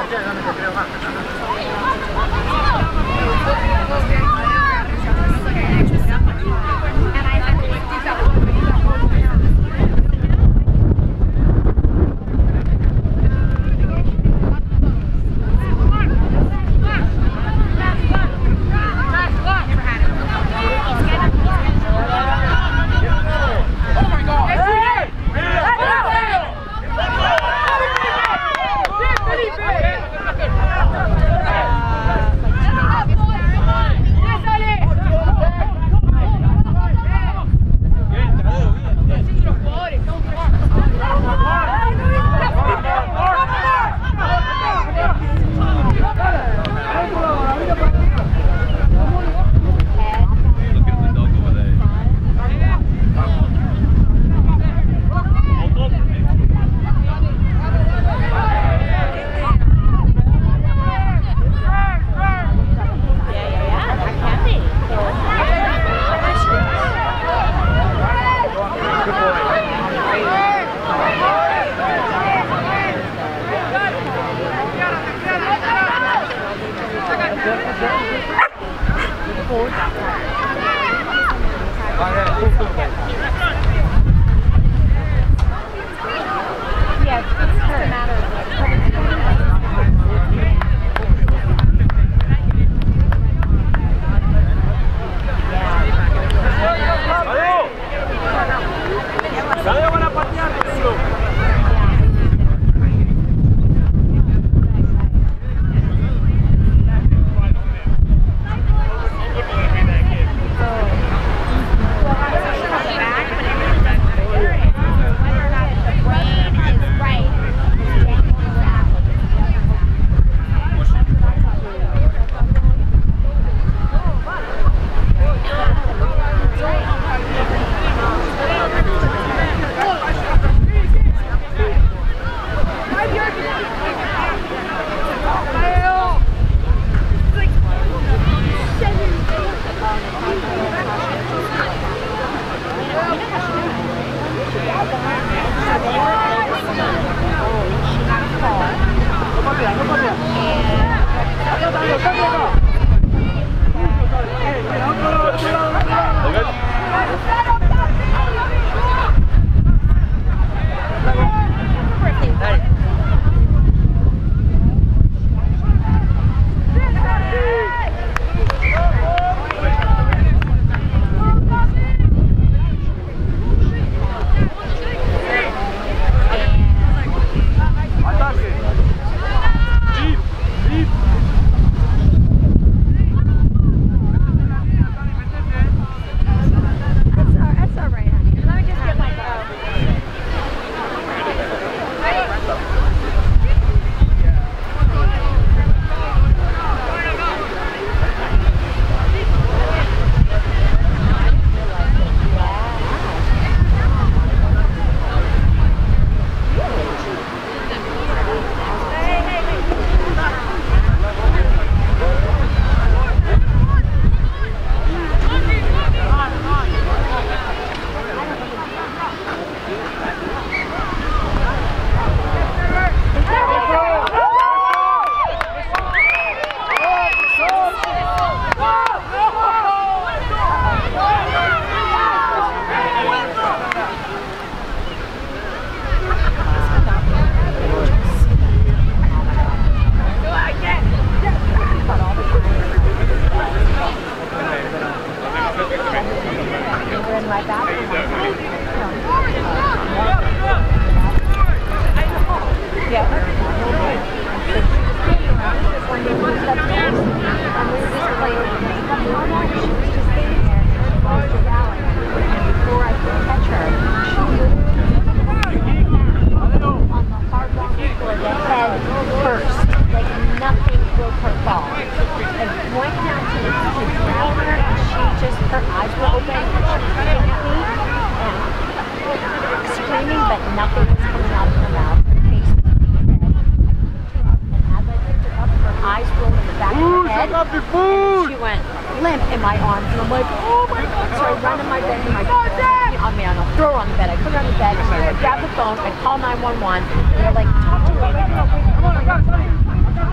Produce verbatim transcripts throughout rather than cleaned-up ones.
Grab the phone, I call nine one one, and they're like, talk to me. Come on, I got time.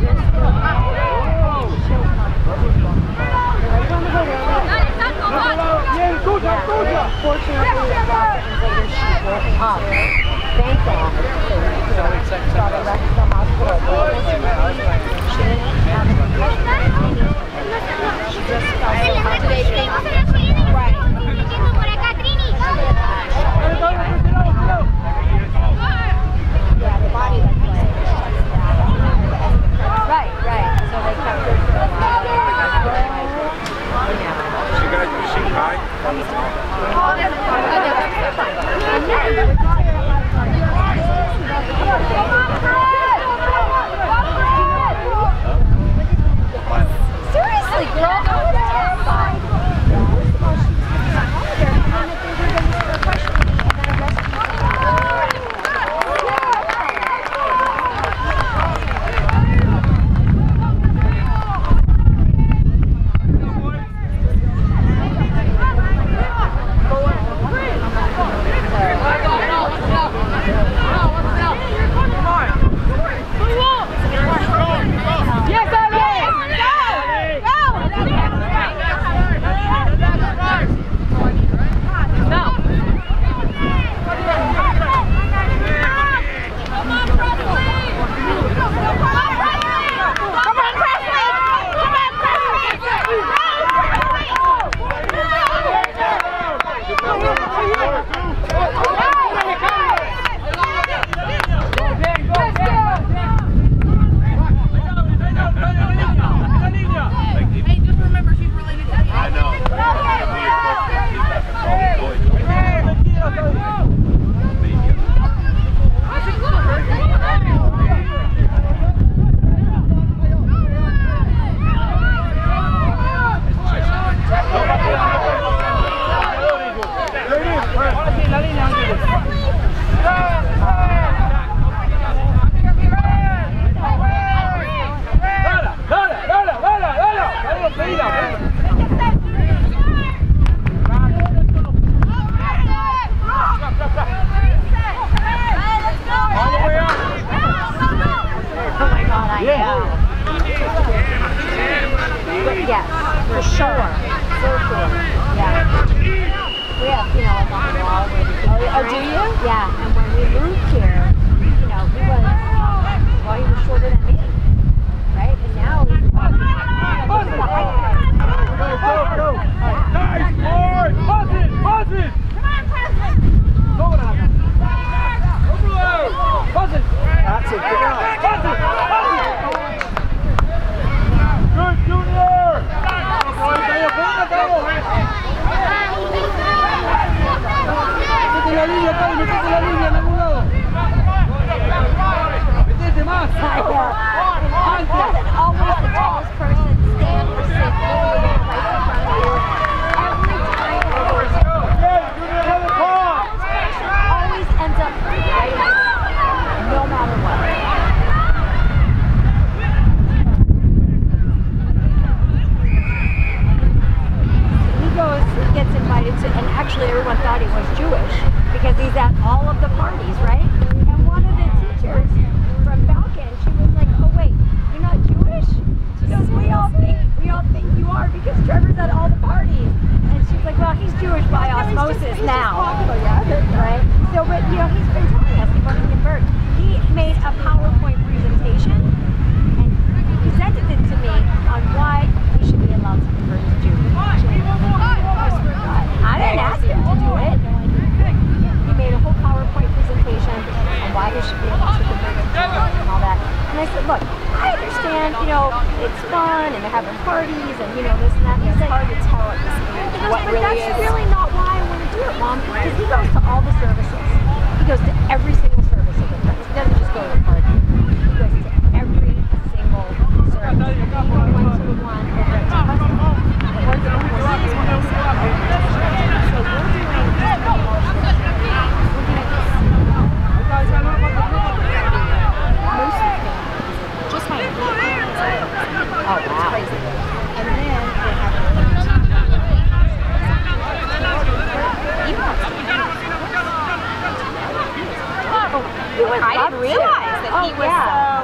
I didn't realize that he was so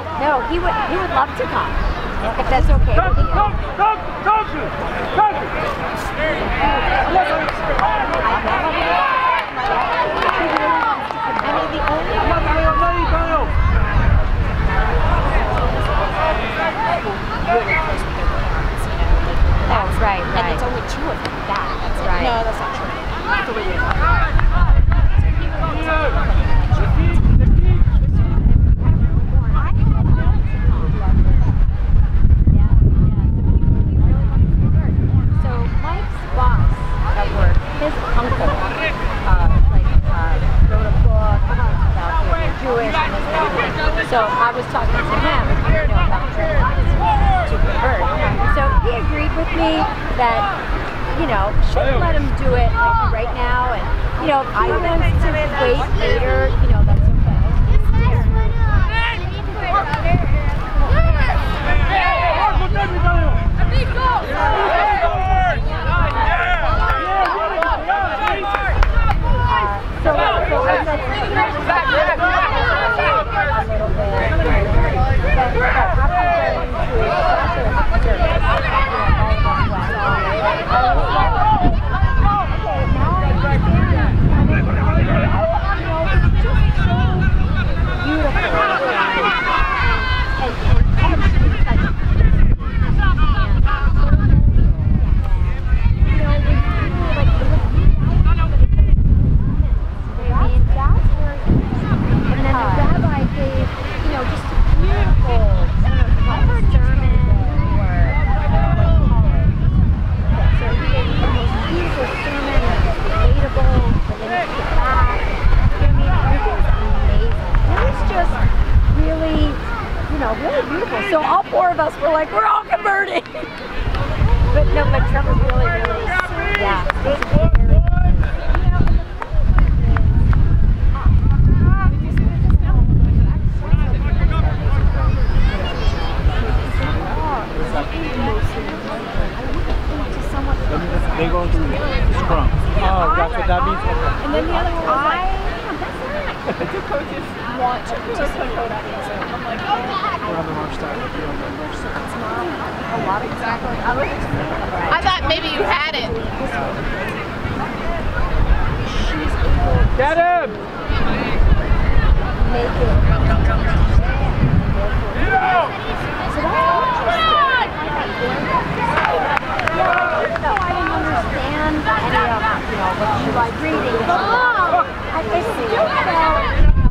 No, he would he would love to come. If that's okay with you. Come, come, come, come. I mean, the only That's right, right. And it's only two of them. That, that's right. No, that's not true. Three of them. So Mike's boss at work, his uncle, uh, like, uh, wrote a book about being Jewish and this and that. So I was talking to him, you know, about to convert. So he agreed with me that, you know, shouldn't let him do it like right now, and you know, if he wants to wait later, you know, that's okay. So, so I said, really beautiful. So all four of us were like, we're all converting. But no, but Trevor's really, really, yeah. They go through scrum. Oh, that's what that means? And then the other one was like, the two coaches want to just put code out here. So I'm like, oh, we're on the wrong side. it's not a lot of exactly. I thought maybe you had it. Get him! Make it. So that's even though I didn't understand any of, you know, what she was reading, I still felt,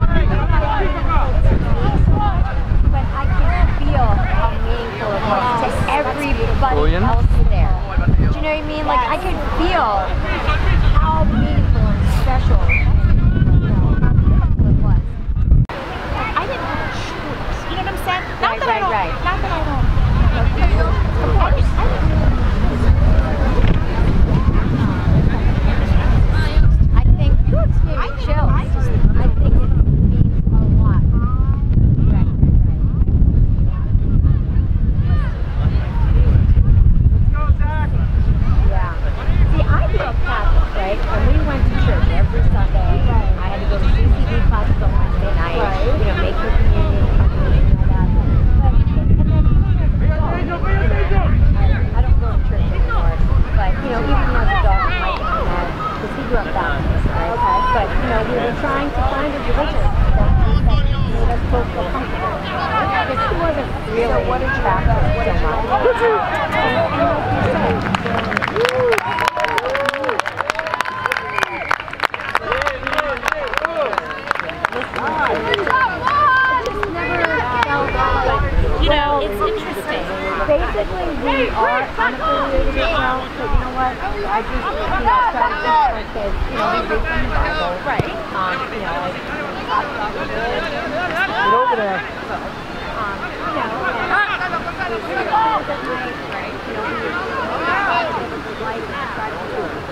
but I could feel how meaningful it was to everybody else there. Do you know what I mean? Like, I could feel how meaningful and special, you know, how beautiful it was. I didn't have a choice. You know what I'm saying? Not Right, that I right, don't, right. Not that I don't. Of course. I think it gave me chills. I think it means a lot. Right, right, right. Yeah. See, I grew up Catholic, right? And we went to church every Sunday. I had to go to C C D classes on Wednesday night. You know, make your communion, everything like that. But and then I don't go to church anymore. But you know, even as a dog, Mike and I had, because he grew up Baptist, right? Okay. But you know, we were trying to find a religion that made us both feel comfortable. Because he wasn't really what did Baptist so You know, it's interesting. Basically, we are unaffiliated now, so you know what? I just, you know, try to teach my kids, you know, we read from the Bible. Right. Um, you know, like, talk about the good. Get over there. Um, you know, and we read things at night, right? You know, we try to live a good life and try to do it.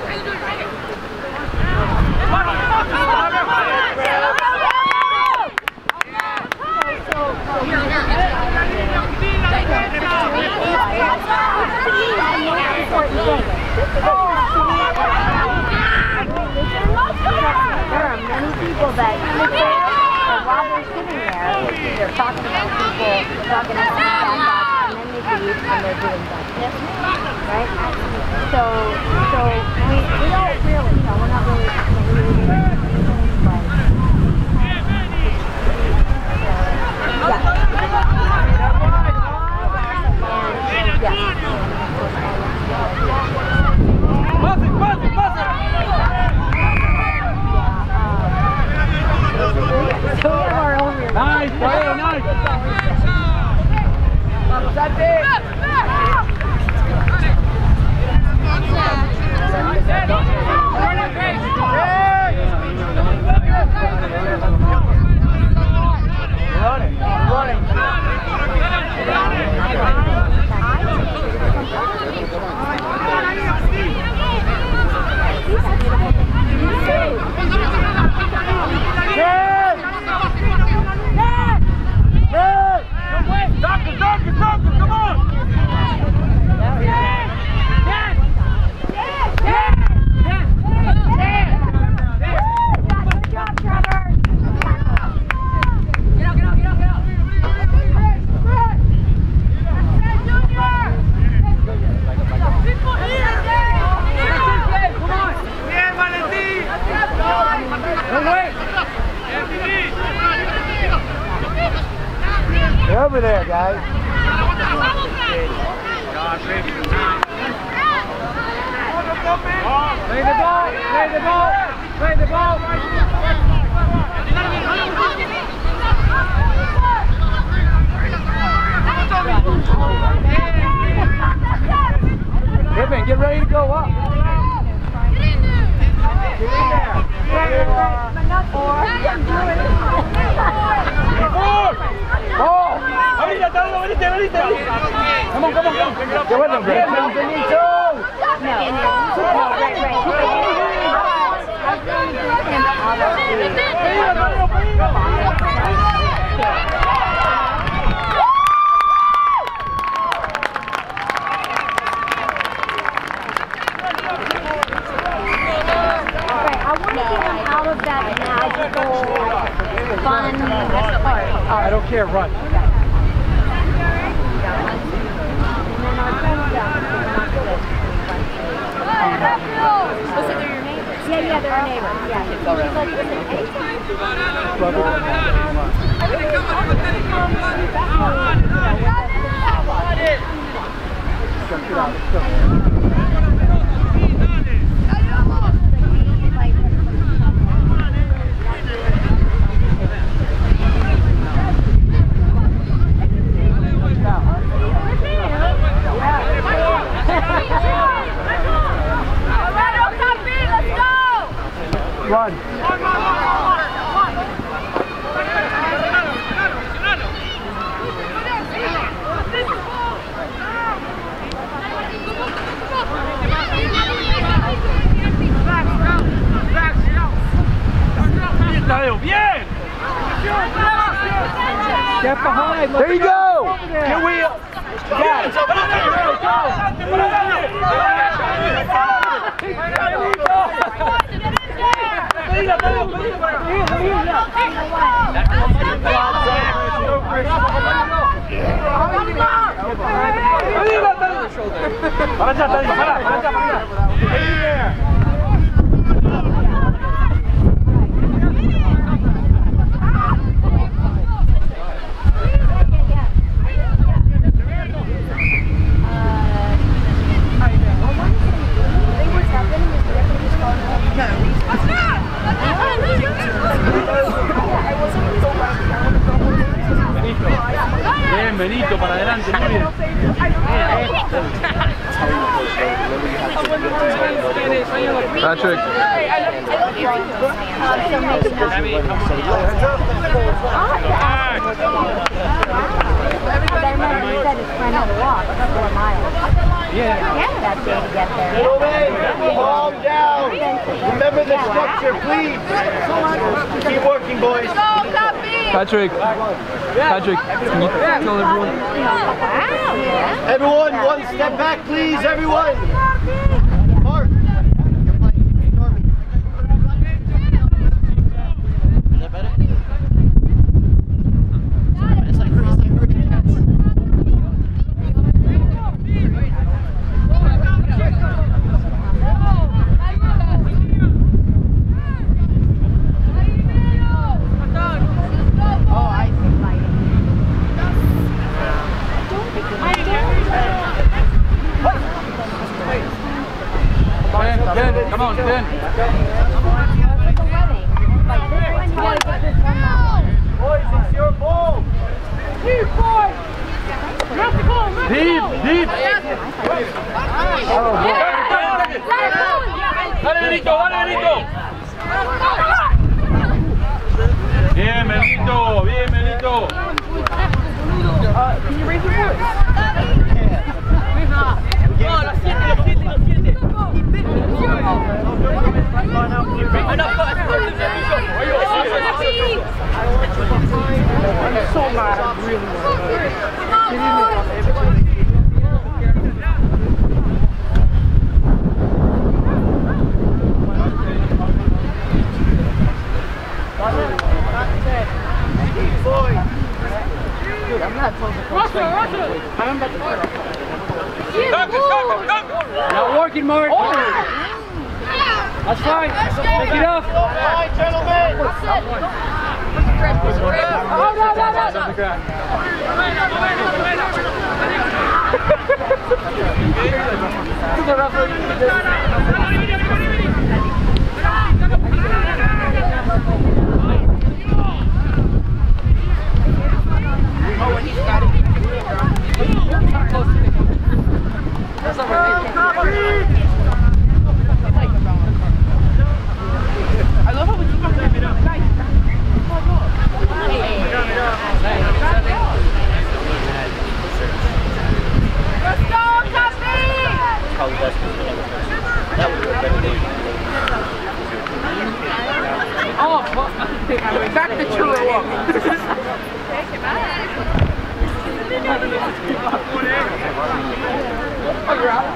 There are many people that, while they're sitting there, they're talking about people, talking about bad thoughts, and then they leave and they're doing that. Right? So, so we, we don't really, you know, we're not really, really doing anything, but yeah. And, yeah. Buzz it, buzz it, buzz it! So we have our own here. Nice, Brian, nice! Vamos, Santi! Running, running. Doctor, doctor, doctor, come on! Good job, Trevor! Get out, get out, get out, get out! They're over there, guys. Play the ball, play the ball, play the ball. Pippin, get ready to go up. Get in there. Ball. Ahorita, Tauro, venite, venite. Come on, come on, come on. Qué bueno, Greg. Benito. No, right, I want to get him out of that magical, fun part. I don't care, run. And then our friends down, they're not good. Was it your neighbors? Yeah, yeah, they're our neighbors. Yeah. She's like, listen, anytime. Run. Bien! Get behind. There you go. Get wheel. Got it. Para allá, para allá, para allá, para allá. Bien, Benito, para adelante, muy bien. Patrick. Yeah. Calm down. Remember the structure, please. Keep working, boys. Patrick. Patrick, can you tell everyone? Everyone, one step back, please, everyone. Mark. Is that better? Deep. Dale, Benito, dale, Benito. Bien, Benito, bien, Benito. Uh, can you raise your voice? No, lo siente, lo siente, lo siente. I'm so mad. I'm really Dude, I'm not told to Russia, Russia! I'm about to put Not working, Mark. Oh. That's fine. Take it off. All right, gentlemen. Oh, no, no, no, I love how we keep on it up. Guys. Let's go, Cosby! Oh, back to churro. Oh, you're out?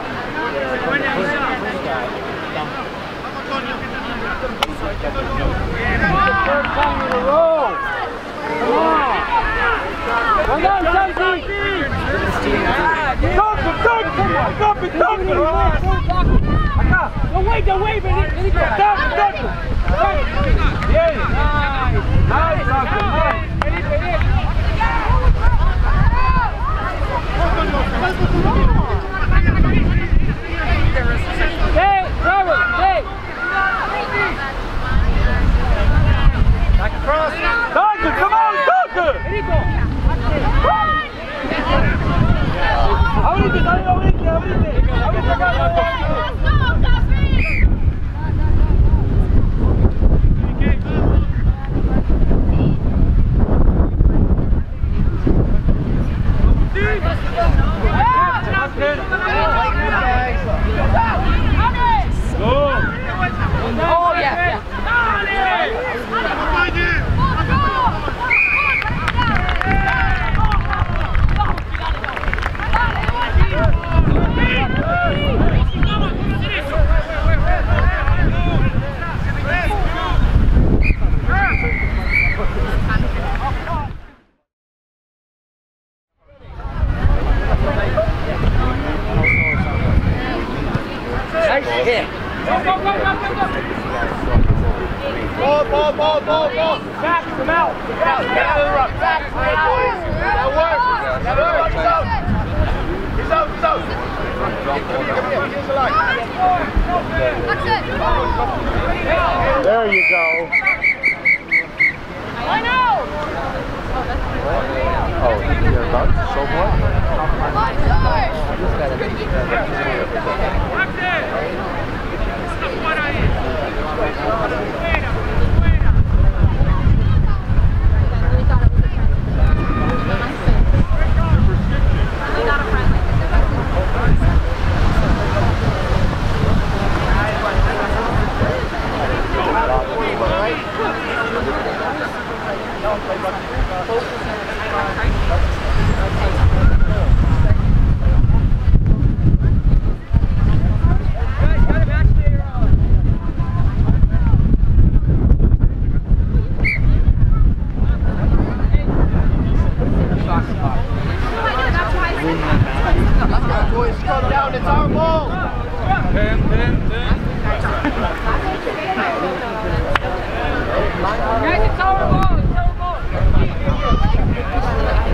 Third time in a row. Come on. Come on, Chelsea. Dunk him, dunk him. Dunk him, dunk him. Acá. Don't wait, don't wait, baby. Dunk him, dunk him. Bien. Nice. Nice, dunk him. Nice. Hey, Robert, hey. Back across. Dunk him, come on, dunk him. Abrite, dale, abrite, abrite. Abrite acá, Oh, yeah, yeah. nice hit. Ball, ball, ball, ball, ball. Back him out. Get out, get out of the ruck. Back, right, boys. That works. That works. He's out. He's out, he's out. Come here, here's the line. There you go. I know! Oh, you're about to show what? Boys, come down. It's our ball. Ten, ten, ten. Guys, it's our ball! It's our ball!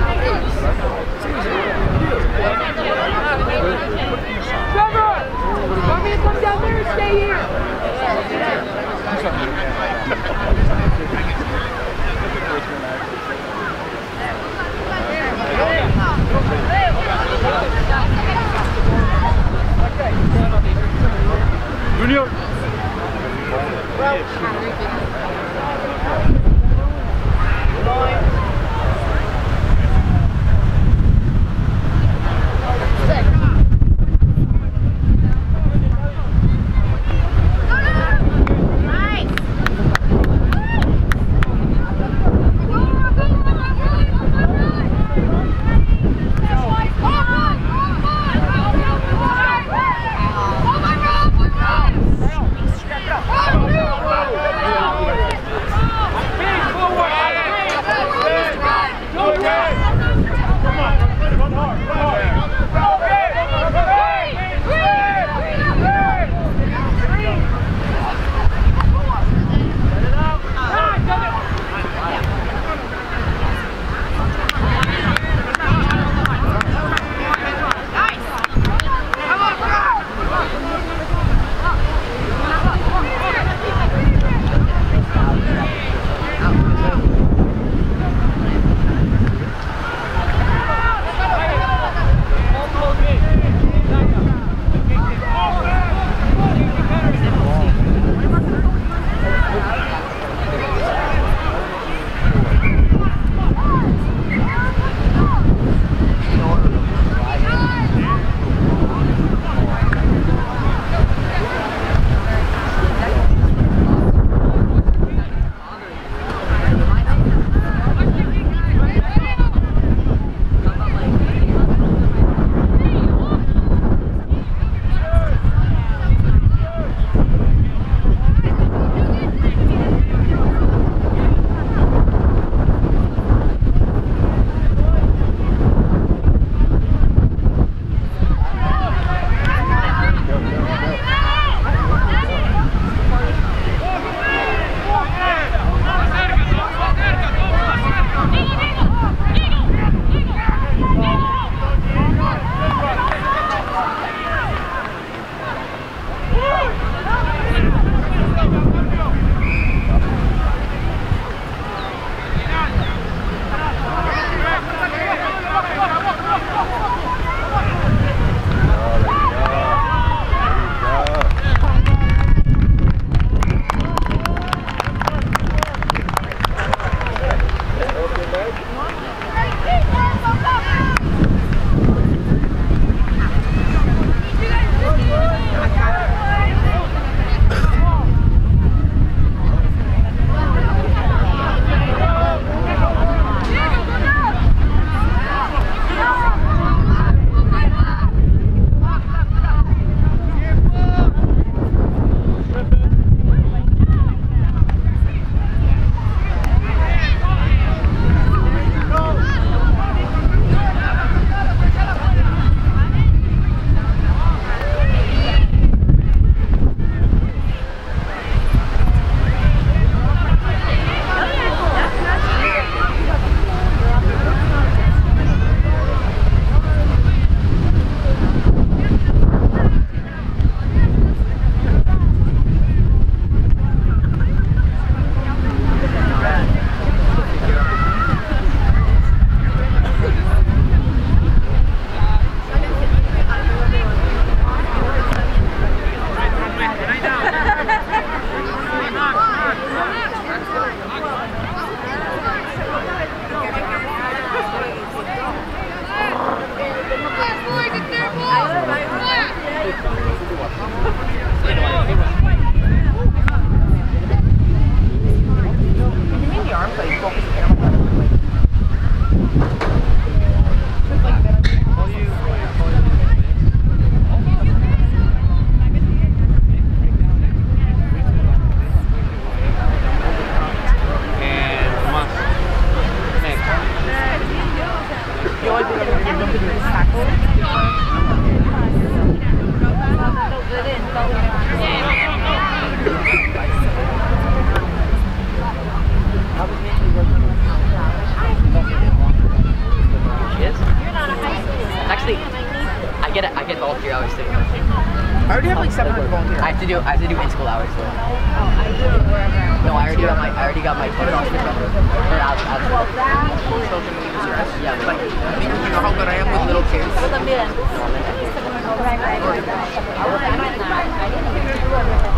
I already have like seven hundred volunteers. I have to do. I have to do in school hours though. Oh, I do it wherever. No, I already got my. I already got my twenty dollars for cover. Or out, out. Well, that. Yeah, but like, you know how good I am with little kids. Yo también. Right, right, right. I was I didn't even do everything.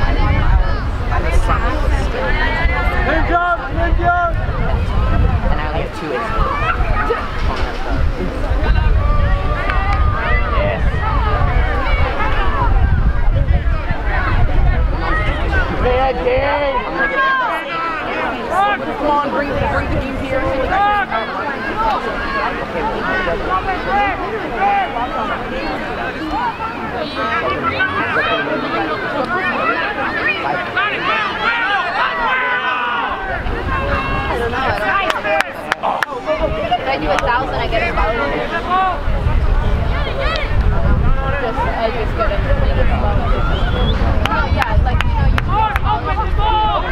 Good job, good job. And I only have two in school. Bad game. Come on, bring the bring the team here. If I do a thousand, I get a thousand. Just, I just get it. Oh yeah, like you know, you can open the ball.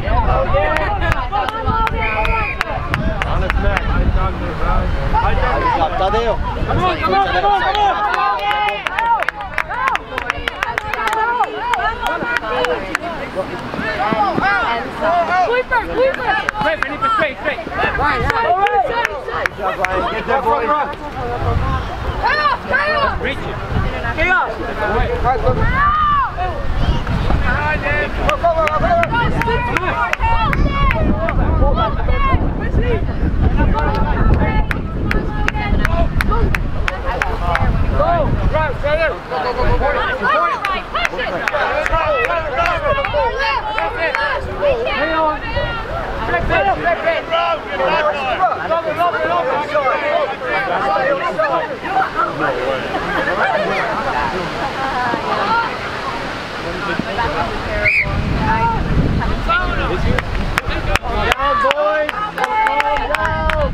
Honest man, I talked to him. I talked to him. Come on, come on, come on, come on. Sweeper, sweeper. Straight, Benny, straight, straight. Right, right. Good job, Ryan. Get that boy. Chaos, chaos. Reach it. Chaos. Right, go. Go, go, go, go, go. Right, right there. Go, go, go, go. Hang on. Straight, straight, straight. Love it, love it, love it. Down, boys. Calm down.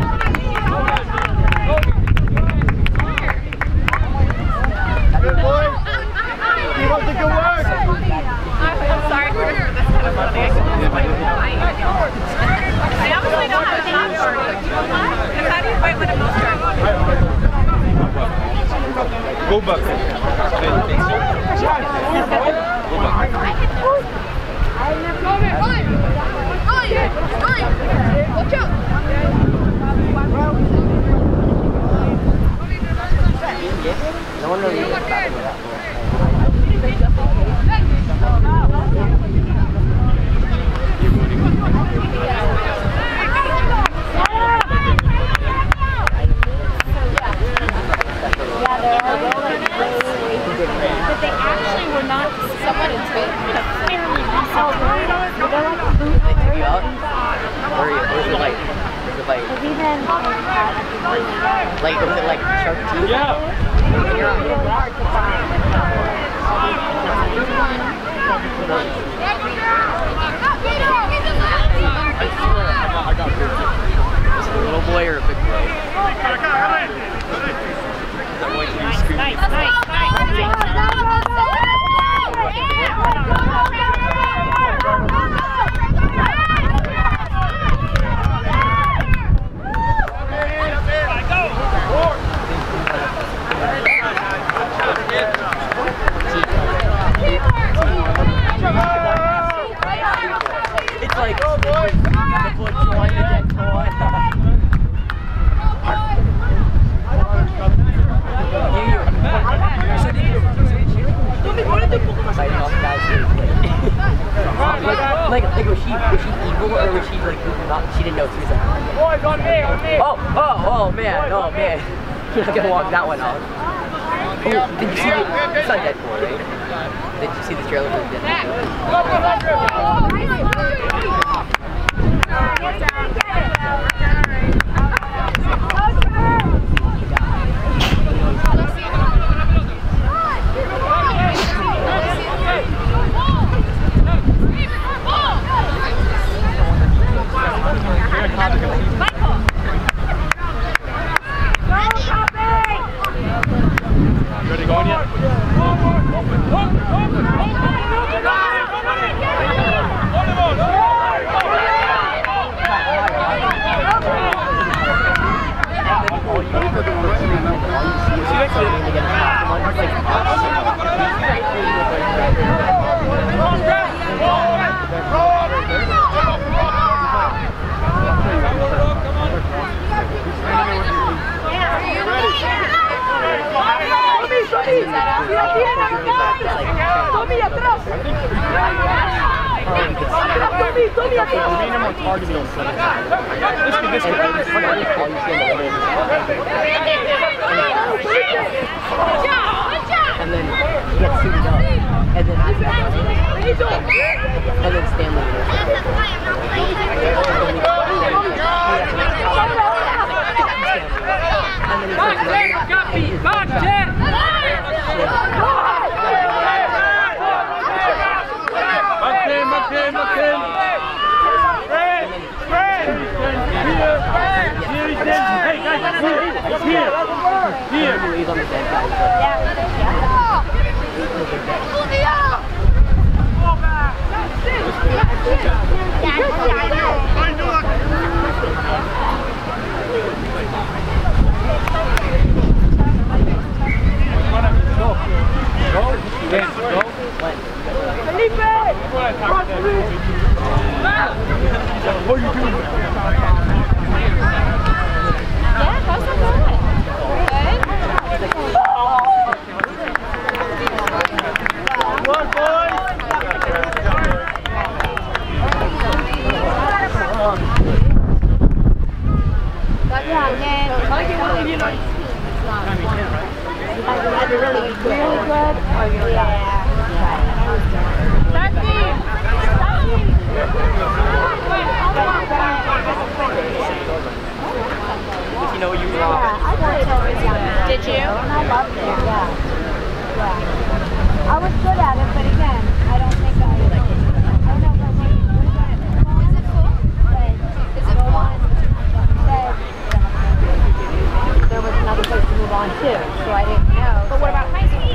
Good boys. Keep up the good work. I'm sorry for this kind of funny. I honestly don't have a team party. How do you fight with a most Go back. Watch out! No one really knows about that. But they actually were not somewhat into it. They took you out? Where are you? Where's the light? Where's the light? Like, was it like sharp teeth? Yeah. You're on. Is it a little boy or a big boy? Nice, nice, nice, nice. It's like the foot join the dead toy. Like, like, was she, was she evil or was she like not? She didn't know she was like. Boys, on me, on me. Oh, oh, oh man, oh man. You're not gonna walk that one out. Oh, did you see the, it's not Deadpool, right? Did you see the trailer for Ready, going yet? She actually being more targeted on center. This could, this could, this could, this could, and then get suited up, and then and then Stanley. Got me, got Jet. Martin, Martin, Martin. Fred, Fred. Here, here he is. Hey guys, here, here, here. He's on the same side. What are you doing? Yeah, how's that going? Good? Come on, boys! Really good? You know you Yeah, I worked over there. Did you? And I loved it, yeah. Yeah. I was good at it, but again, I don't think I, I don't know if I made it. Is it full? But Is it no full? one said there was another place to move on to, so I didn't know. But what about high school?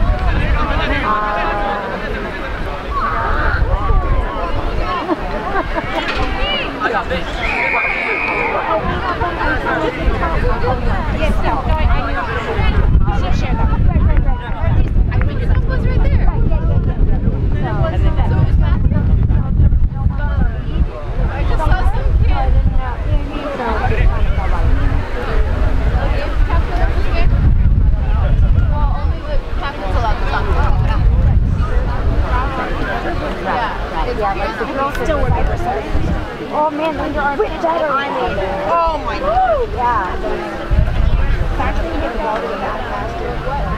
I got this. Yes, no, no, I, I knew. You should share that. I think that was right there. Right, yeah, yeah, yeah, yeah. So, So it was Matthew. I just saw some kid. I didn't know. Yeah, me, so I didn't know about it. Okay, captain of the game. Well, only the captain's allowed to talk. Yeah, it's Yeah, like the girls still working for some. Oh man, Under Armour better. I mean, Oh my god. yeah. Faster you get all the back faster.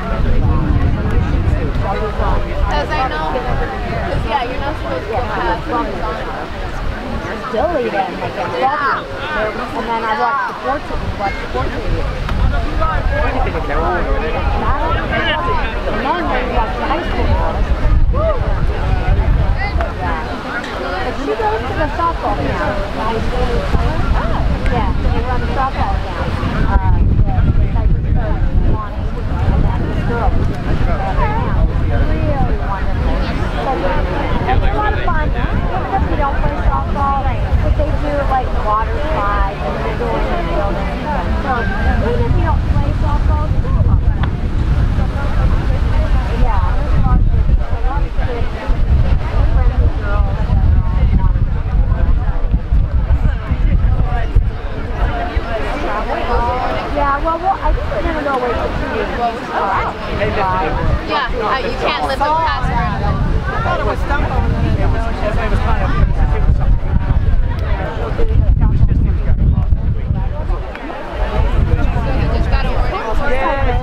Because I know, because yeah, you're not supposed to have things on. Still eat them like that. Yeah. And then I watched the sports watch the sports video. I think they're all over there. And then when we got to high school, yeah. But she goes to the softball camp. High school summer. Yeah, they run the softball camp. Uh, yeah, like the coach, Lonnie, and then the girls. Really wonderful. It's a lot of fun. Even if you don't play softball, but they do like water slides and they're doing in the building. So even if you don't play softball, it's still a lot of fun. Yeah, there's a lot of kids. A lot of kids. Friendly girls that are all wonderful. Yeah, well, well, I think we're gonna go away for two weeks. Yeah, uh, you can't live with password. I thought it was Stumpo. It was, it was kind of, it was something. So you just gotta order. Yeah.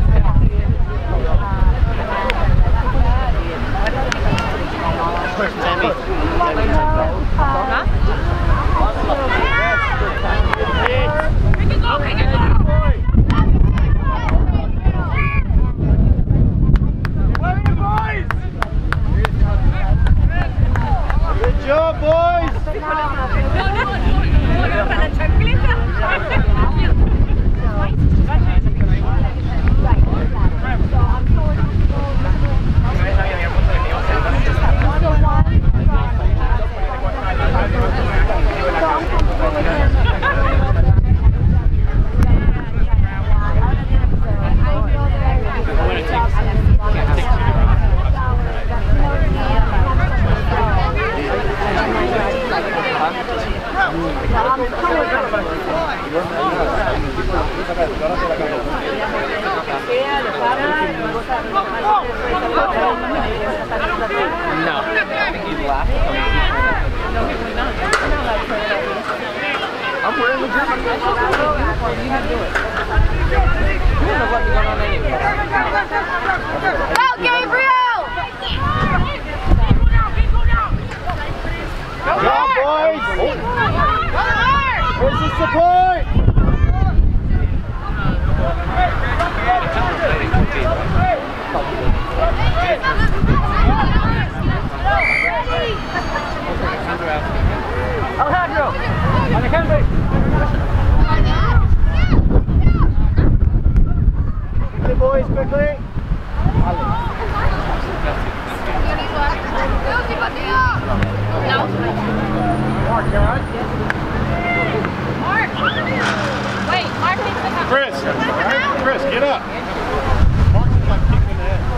Good job, boys! No. I think he's laughing. I'm wearing the jersey. You can do it. You wouldn't have let me go on anyway. Go, Gabriel! Good job, boys! Where's the support? Alejandro! Alejandro! Quickly, boys, quickly! No? Mark, you alright? Mark! Wait, Mark needs to have... Chris! Alright? Chris, get up! Mark is like kicking in the head.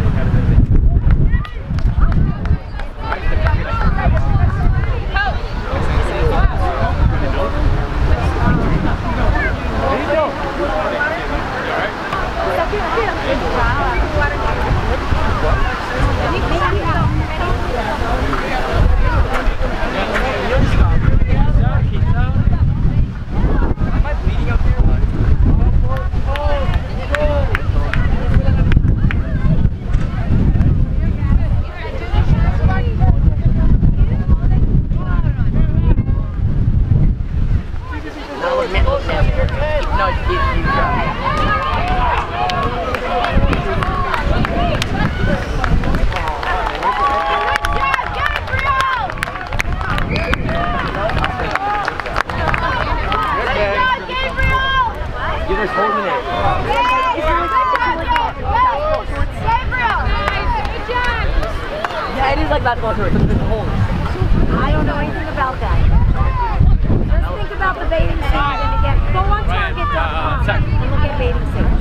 No, you you You're just holding it. Yeah, it is like basketball court. It's a hole. I don't know anything about that. Just think about the baiting suit you're going to get. Go on target dot com and look at baiting suits.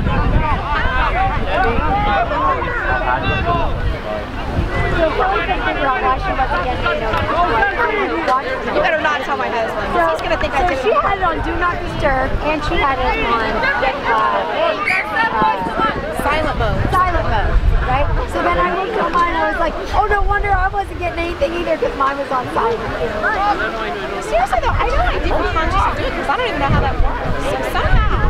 So Chloe can figure out why she wasn't getting any notice. You better not tell my husband. So, He's going to think I so did she it. had it on Do Not Disturb, and she had it on uh, uh, Silent mode. silent mode, right? So then I looked at mine and I was like, oh, no wonder I wasn't getting anything either because mine was on silent. Seriously though, I know I didn't consciously do it because I don't even know how that works. So somehow.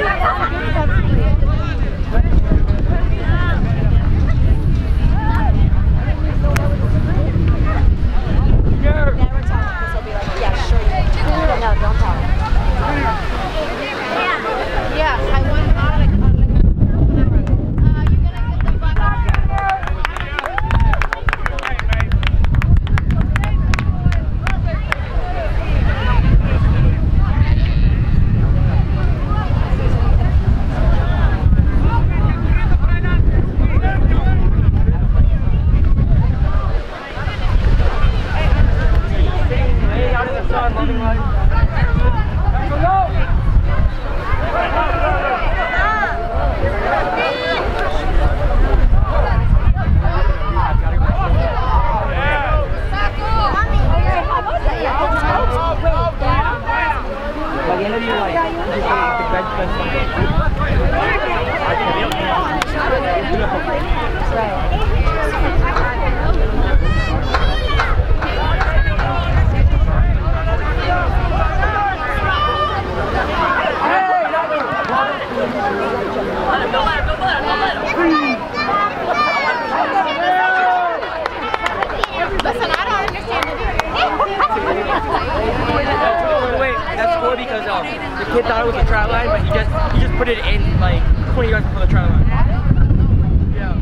Never tell him because he'll be like, yeah, sure you did. No, don't tell her. Yeah, I won out of the Uh, you're gonna get the button. Hey, out of the sun, loving life. By the end of your life, you just take the bench press Listen, I don't understand it. Wait, that's cool because um, the kid thought it was a try line, but he just he just put it in like twenty yards before the try line. Yeah.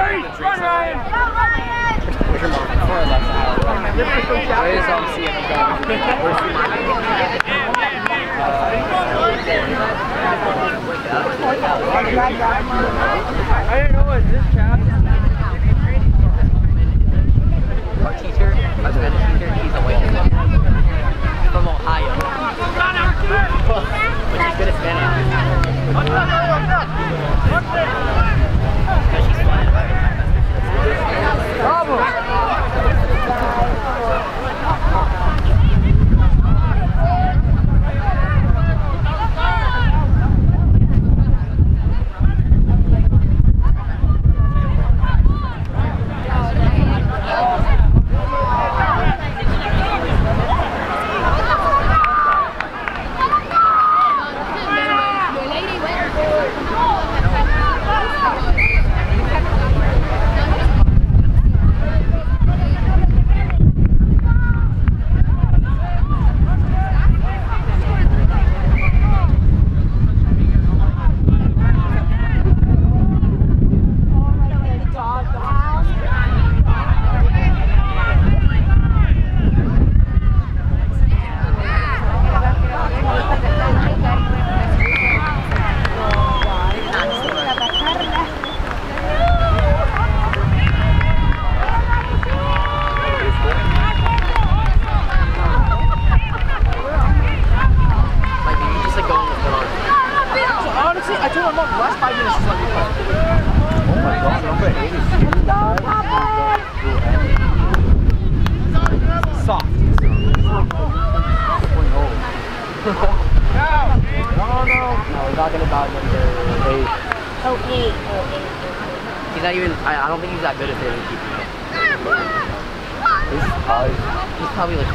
Run, Ryan! Where's your mom? More or less. Where is um C M E going? I didn't know it was this cap. Our teacher, our Spanish teacher, he's a white guy. From Ohio. But she's good at Spanish. Because she's flying. Bravo! He's not even, I, I don't think he's that good at saving keeping it. He's probably, he's probably like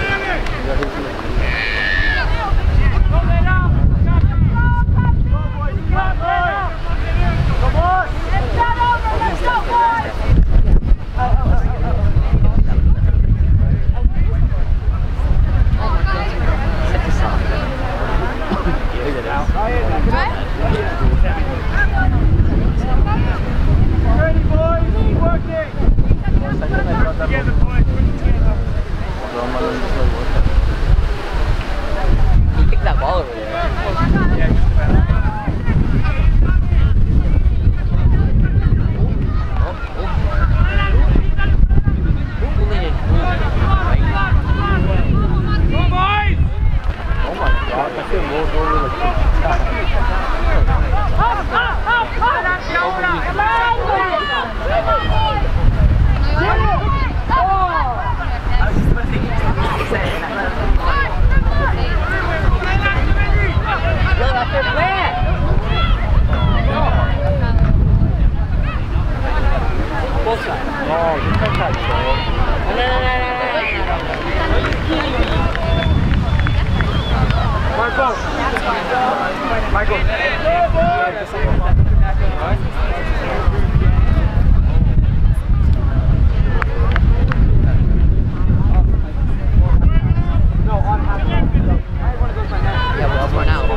Ready, boys? Keep working. Together, boys. He kicked that ball over there. Yeah, just about. Michael. No, on half. Yeah, well, for now.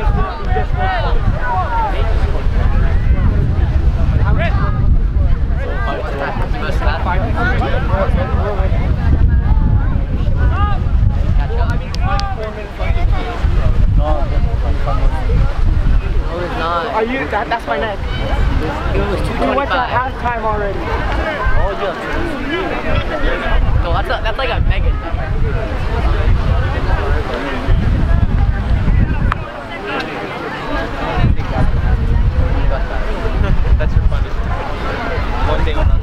Are you? That, that's my neck. It was two twenty-five. We went to halftime already. Oh, yeah. No, that's, a, that's like a Megan. That's your funny. One day when I'm